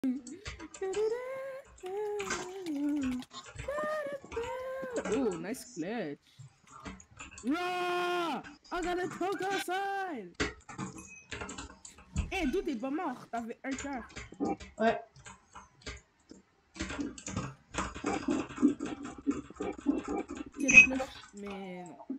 Oh, nice clutch. Rah! I got a talk outside! Eh, d'où t'es pas mort? T'avais un cœur. Ouais. Tiens le clutch. Mais non.